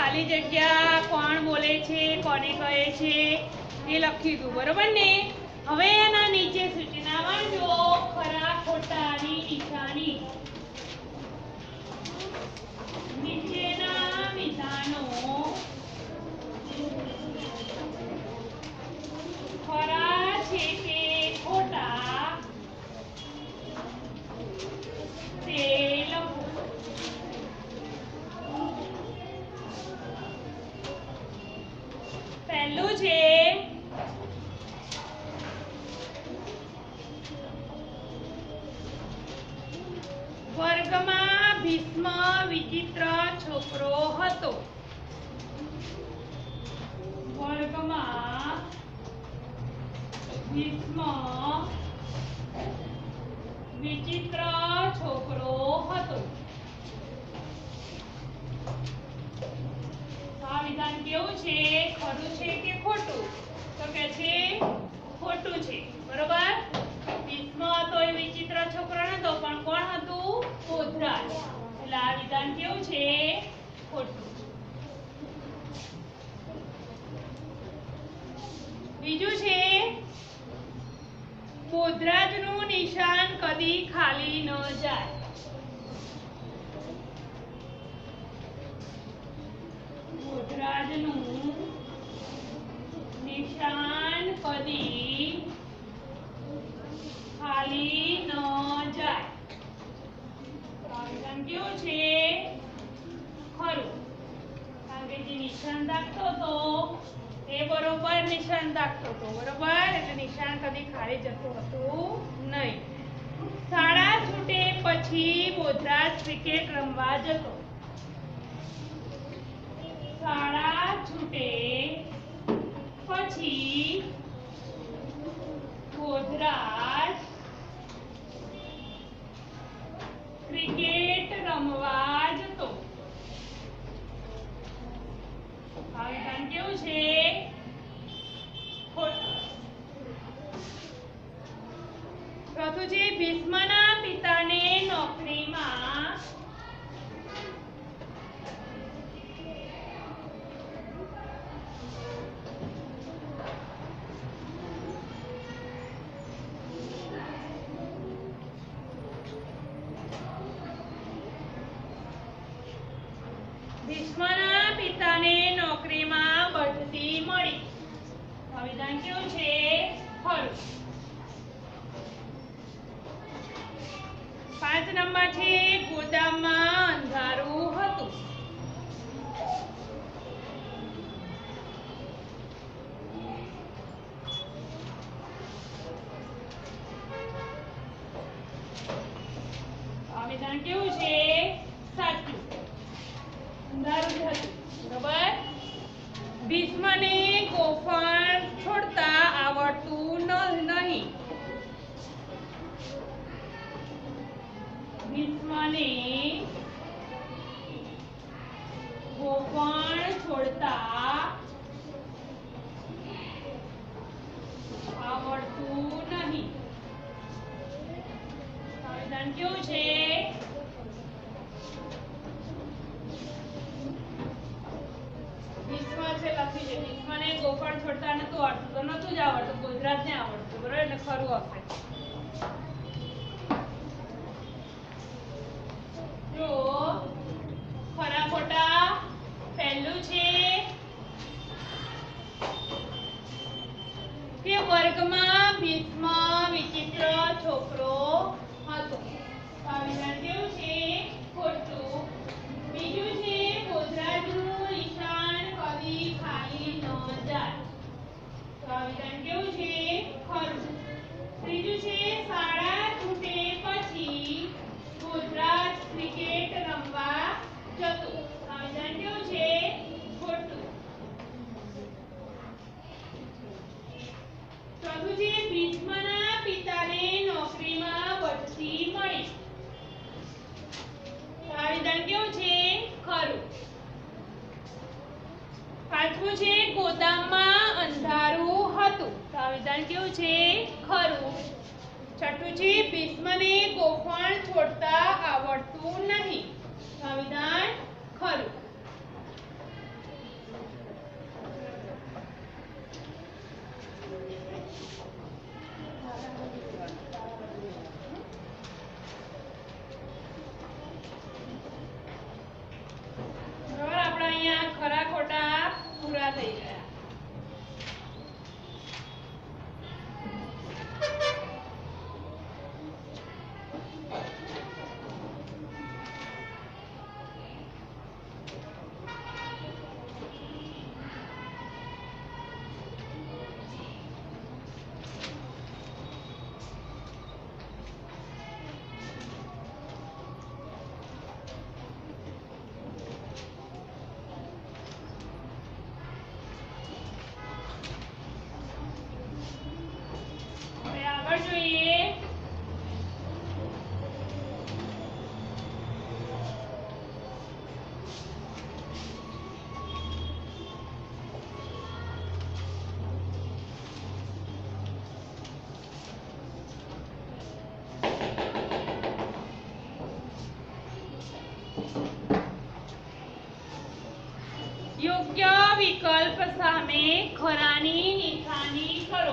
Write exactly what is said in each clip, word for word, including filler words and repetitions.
खाली जग्या कोण बोले छे कोने कहे छे ए लखी दू बरोबर ने। हवे एना नीचे सूचना वांचो खरा खोटानी निशानी नीचेना विधानो खरा छे के खोटा ते लखो। पहलू छे वर्गमां भीष्म विचित्र छोकरो हतो। वर्गमां भीष्म विचित्र छोकरो हतो। आ विधान केवुं छे खरुं छे के खोटुं? तो के छे खोटुं छे बरोबर। भीष्म हतो ए विचित्र छोकरो नतो पण कोण हतुं? बोधराज। એટલે આ વિધાન કેવું છે? ખોટું। બીજું છે બોધરાજનું નિશાન કદી ખાલી ન જાય। બોધરાજનું નિશાન કદી ખાલી ન જાય। કેવું છે? ખરું। કારણ કે જે નિશાન દાખતો હતો એ બરોબર નિશાન દાખતો હતો બરોબર એટલે નિશાન કદી ખાલી જતું હતું નહીં। શાળા છૂટે પછી બોધરાજ ક્રિકેટ રમવા જતો। શાળા છૂટે પછી બોધરાજ क्रिकेट रमवा जतो। आ विधान केवुं छे? खोटुं। चौथुं छे भीष्मना पिताने नौकरीमां ભીષ્મના પિતાને નોકરીમાં બઢતી મળી। આ વિધાન કેવું છે? ખરું। પાંચ નંબર છે ગોદામમાં અંધારું હતું। આ વિધાન કેવું છે? સાચું। बराबर। भीष्मने गोफण छोड़ता आवड़तुं नहीं। भीष्मने गोफण छोड़ता आवड़तुं नहीं। संविधान केवुं छे? भीष्मने गोफण छोड़ता नतुं आवडતું તો નતું જ આવડતું બોધરાજને આવડતું બરાબર એટલે ખરું આવશે। જો ખરા ખોટા પહેલું છે કે વર્ગમાં ભીષ્મ વિચિત્ર છોકરો હતો। આ વિધાન કેવું છે? ખોટું। બીજું છે બોધરાજનું નિશાન કદી ખાલી ન જાય। તો આ વિધાન કેવું છે? ખરું। ત્રીજું છે શાળા છૂટે પછી બોધરાજ ક્રિકેટ રમવા જતો। આ વિધાન કેવું છે? ખોટું। ચોથું છે ભીષ્મના પિતાને નોકરીમાં બઢતી મળી। આ વિધાન કેવું છે? ખરું। પાંચમું છે ગોદામમાં અંધારું હતું। તો આ વિધાન કેવું છે? ખરું। છઠ્ઠું છે ભીષ્મને ગોફણ છોડતા આવડતું નહીં। તો આ વિધાન ખરું। ખરાની નિશાની કરો.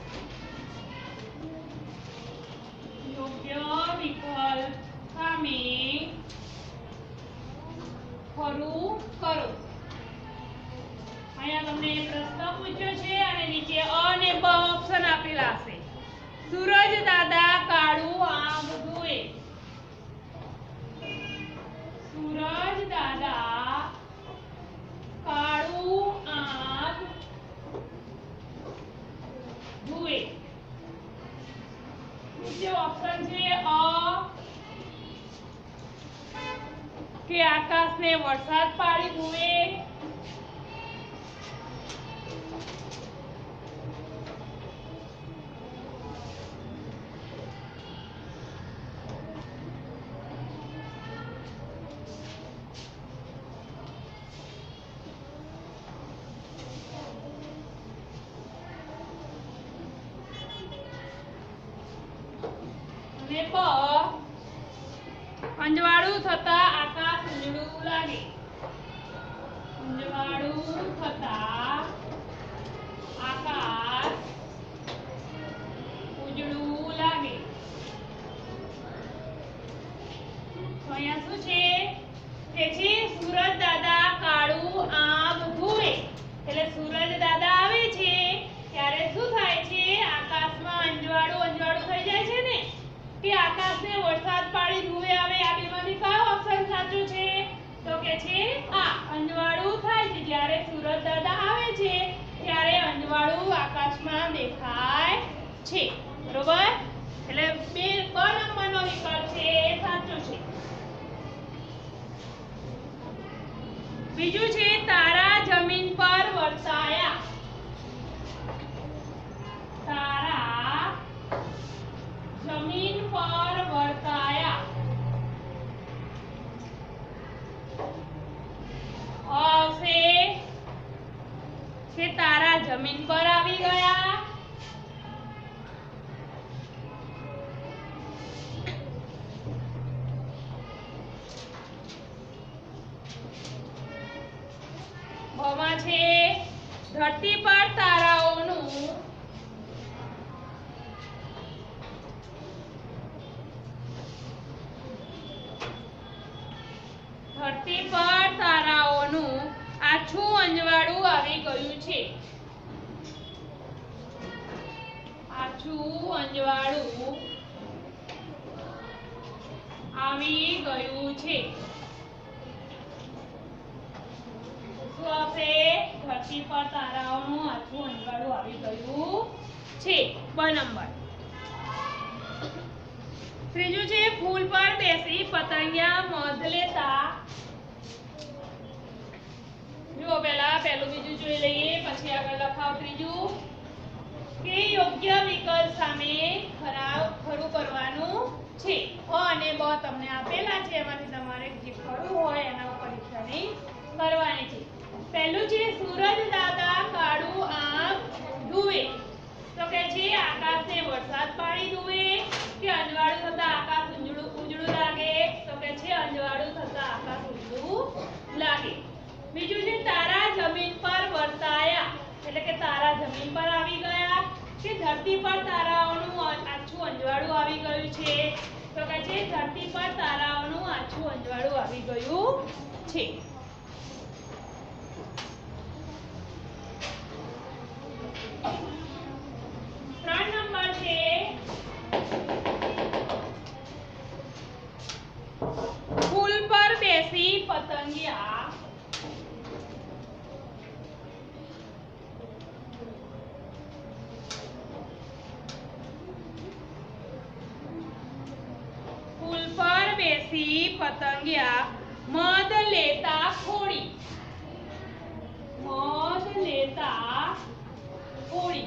યોગ્ય વિકલ્પ સામે ખરું કરો. અહીંયા તમને પ્રશ્ન પૂછ્યો છે અને નીચે અ અને બ ઓપ્શન આપેલા હશે. સૂરજ દાદા કાળું આગ ધુએ. સૂરજ દાદા કાળું આગ ધુએ. નીચે ઓપ્શન છે અ કે આકાશને વરસાદ પાડી ધુએ. અને બ અંજવાળું થતા આકાશ ઉજળું લાગે. અંજવાળું થતા આકાશ ઉજળું લાગે. તો અહીંયા શું છે કે છે સૂરજ દાદા કાળું આગ ધુએ. એટલે સૂરજ દાદા આવે છે ત્યારે શું થાય છે, આકાશમાં અંજવાળું અંજવાળું થઈ જાય છે ને, કે આકાશને વરસાદ પાડી ધુએ આવે. આ બેમાંથી કયો ઓપ્શન સાચો છે? તો કે છે આ અંજવાળું થાય છે જ્યારે સૂરજ દાદા આવે છે ત્યારે અંજવાળું આકાશમાં દેખાય છે. બરોબર? એટલે બે બ નંબરનો વિકલ્પ છે એ સાચો છે. બીજું છે તારા જમીન પર વરસાયા. તારા જમીન પર વરસાયા. આવશે છે તારા જમીન પર આવી ગયા. ભમાં છે ધરતી પર તારાઓનું ધરતી પર તારાઓનું આછું અંજવાળું આવી ગયું છે. આછું અંજવાળું આવી ગયું છે. શું આવશે? ધરતી પર તારાઓનું આછું અંજવાળું આવી ગયું છે. બ નંબર. ત્રીજું છે ફૂલ પર બેસી પતંગિયા મધ લેતા. જો પહેલા પહેલું બીજું જોઈ લઈએ પછી આગળ લખાવ ત્રીજું. કે યોગ્ય વિકલ્પ સામે ખરા ખરું કરવાનું છે. અ અને બ તમને આપેલા છે, એમાંથી તમારે જે ખરું હોય એના ઉપર નિશાની કરવાની છે. પહેલું છે સૂરજ દાદા કાળું આગ ધુએ. તો કે છે આકાશને વરસાદ પાડી ધુએ કે અંજવાળું થતા આકાશ ઉજળું ઉજળું લાગે. તો કે છે અંજવાળું થતા આકાશ ઉજળું લાગે. બીજું છે તારા જમીન પર વરસાયા. એટલે કે તારા જમીન પર આવી ગયા કે ધરતી પર તારાઓનું આછું અંજવાળું આવી ગયું છે. તો કે છે ધરતી પર તારાઓનું આછું અંજવાળું આવી ગયું છે. ત્રણ નંબર છે ફૂલ પર બેસી પતંગિયા. ફૂલ પર બેસી પતંગિયા મધ લેતા ખોડી. મધ લેતા ખોડી.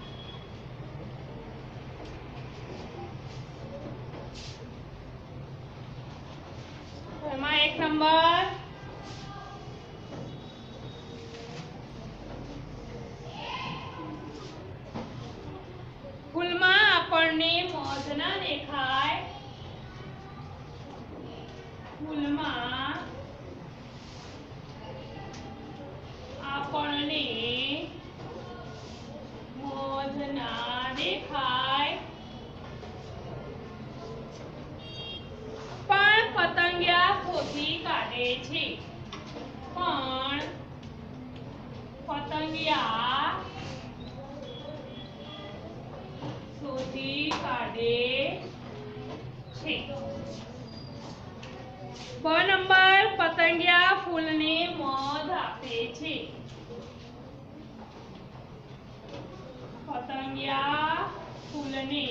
એમાં એક નંબર ફૂલમાં આપણને મધ ના દેખાય. ફૂલમાં આપણને દેખાય પણ પતંગિયા શોધી કાઢે છે પણ પતંગિયા શોધી કાઢે છે। બ નંબર પતંગિયા ફૂલને મધ આપે છે પતંગિયા ફૂલને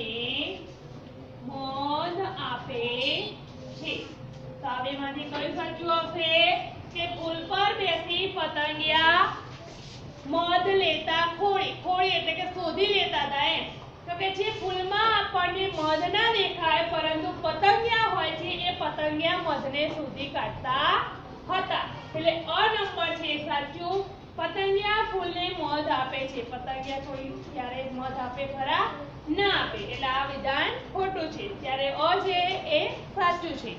મધ આપે છે। તો આ બેમાંથી કયું સાચું આવશે કે ફૂલ પર બેસી પતંગિયા મધ લેતા ખોળી ખોળી એટલે કે શોધી લેતા હતા એમ તો કે જે ફૂલમાં આપણને મધ ના દેખાય પરંતુ પતંગિયા હોય છે એ પતંગિયા મધને શોધી કાઢતા હતા એટલે અ નંબર છે સાચું પતંગિયા ફૂલને મધ આપે છે પતંગિયા કોઈ ક્યારે મધ આપે ખરા ના આપે એટલે આ વિધાન ખોટું છે ત્યારે અ છે એ સાચું છે।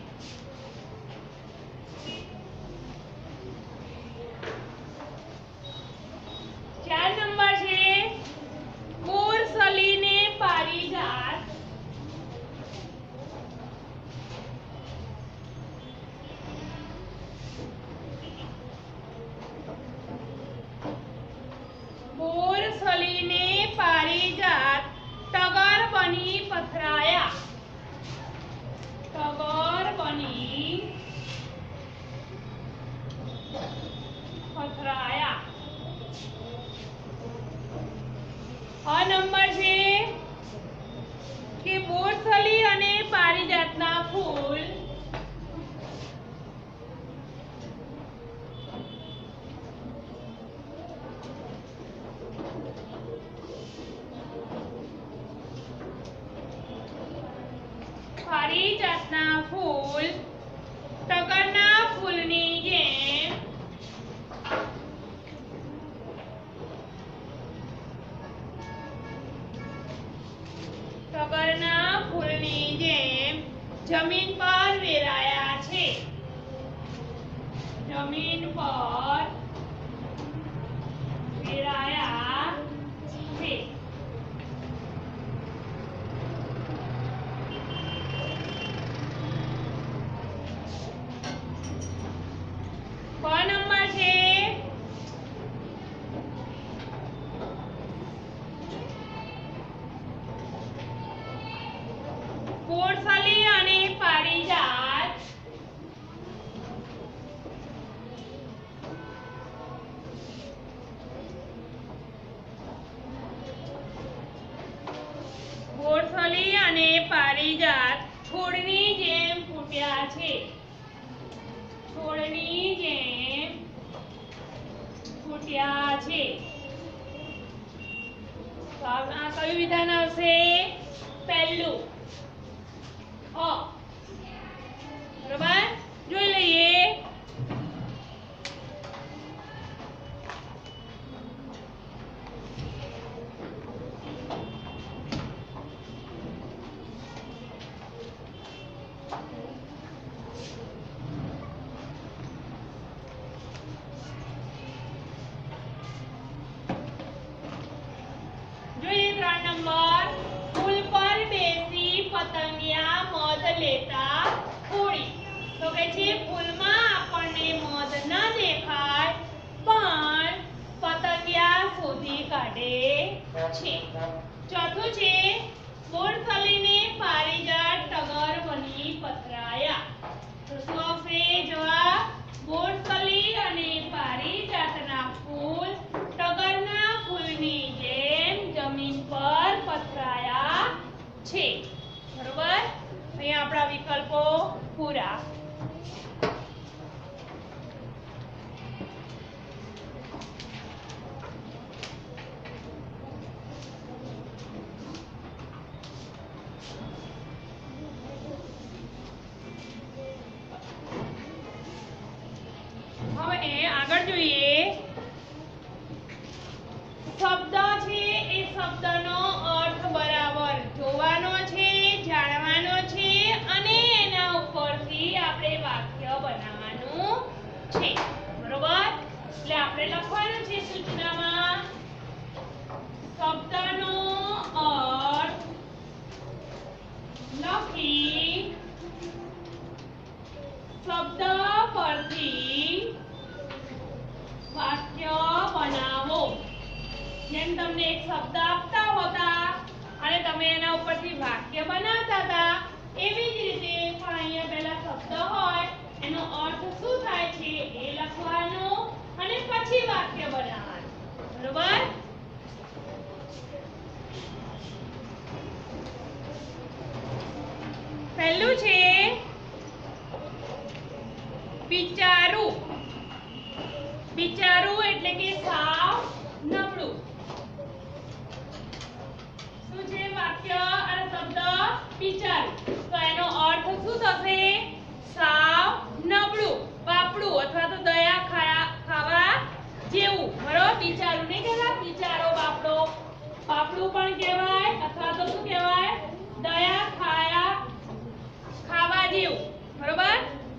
ચાર નંબર છે બોરસલીને પારિજાત બોરસલીને પારિજાત ટગર બની પથરાયા ટગર બની પથરાયા। અ નંબર છે કે બોરસલી અને પારિજાતના ફૂલ પારિજાતના ફૂલ ટગરના ફૂલની જેમ ટગરના ફૂલની જેમ જમીન પર વેરાયા છે જમીન પર વેરાયા છે। બ નંબર છે બોરસલી અને પારિજાત બોરસલી અને પારિજાત છોડની જેમ ફૂટ્યા છે છોડની જેમ ફૂટ્યા છે। તો આ કયું વિધાન આવશે પહેલું અ બરાબર જોઈ લઈએ જોઈએ ત્રણ નંબર ફૂલ પર બેસી પતંગિયા મધ લેતા ખોળી તો કે છે ફૂલમાં આપણને મધ ન દેખાય પણ પતંગિયા શોધી કાઢે છે। ચોથું છે બોરસલીને પારિજાત ટગર બની પથરાયા તો શું આવશે જવાબ બોરસલી અને પારિજાતના ફૂલ ટગરના ફૂલની જેમ જમીન પર પથરાયા છે બરોબર અહીંયા આપણા વિકલ્પો પૂરા। હવે આગળ જોઈએ શબ્દ છે એ શબ્દનો અર્થ બરાબર જોવાનો છે જાણવાનો છે અને એના ઉપરથી પછી વાક્ય બનાવવાનું. બરોબર? પહેલું છે બિચારું. બિચારું એટલે કે સાવ નબળું. શું છે વાક્ય અને શબ્દ બિચારું? તો એનો અર્થ શું થશે? સાવ નબળું, બાપડું અથવા તો દયા ખાયા ખાવા જેવું. બરોબર? બિચારું નહીં કહેવાય, બિચારો બાપડો, બાપડું પણ કહેવાય અથવા તો શું કહેવાય? દયા ખાયા ખાવા જેવું. બરોબર?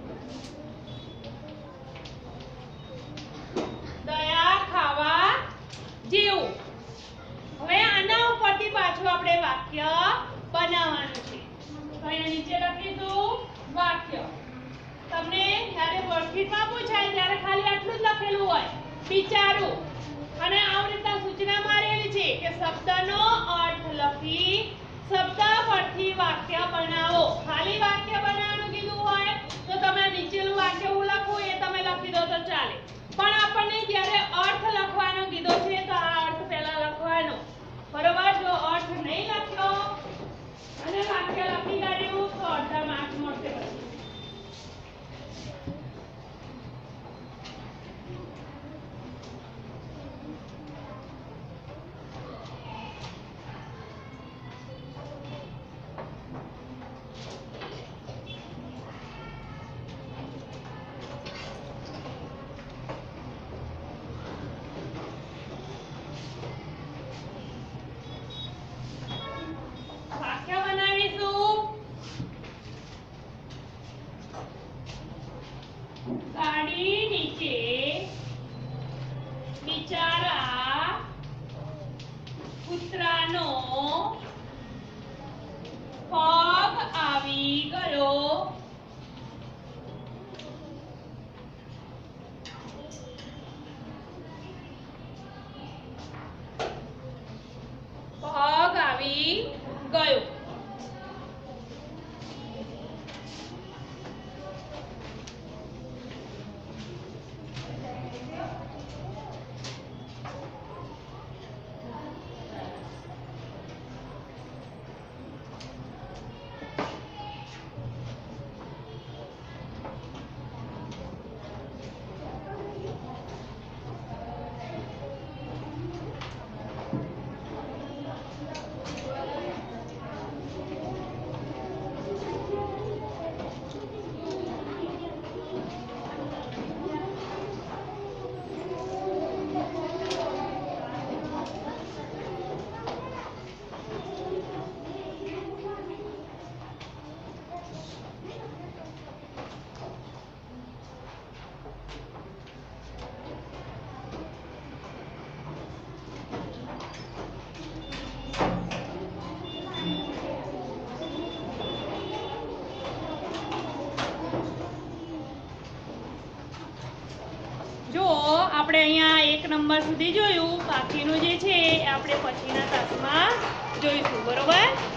દયા ખાવા જેવું. હવે આના ઉપરથી પાછું આપણે વાક્ય બનાવવાનું છે. તો અહીંયા નીચે લખીશું વાક્ય. તમને જ્યારે વર્કશીટમાં પૂછાય ત્યારે ખાલી આટલું જ લખેલું હોય, બિચારું. અને આવી રીતના સૂચના મારેલી છે કે શબ્દનો અર્થ લખી શબ્દ પરથી વાક્ય બનાવો. ખાલી વાક્ય બનાવવાનું કીધું હોય તો તમે નીચેનું વાક્ય હું લખું એ તમે લખી દો તો ચાલે. પણ આપણને જ્યારે અર્થ લખવાનો કીધો છે તો આ અર્થ પહેલા લખવાનો. બરોબર? જો અર્થ નહીં લખ્યો અને વાક્ય લખી કાઢ્યું તો અડધા માર્ક મળશે. વાક્ય બનાવીશું. ગાડી નીચે બિચારા કૂતરાનો પગ આવી ગયો. પગ આવી ગયો. જો આપણે અહીંયા એક નંબર સુધી જોયું, બાકીનું જે છે એ આપણે પછીના તાસમાં જોઈશું. બરોબર?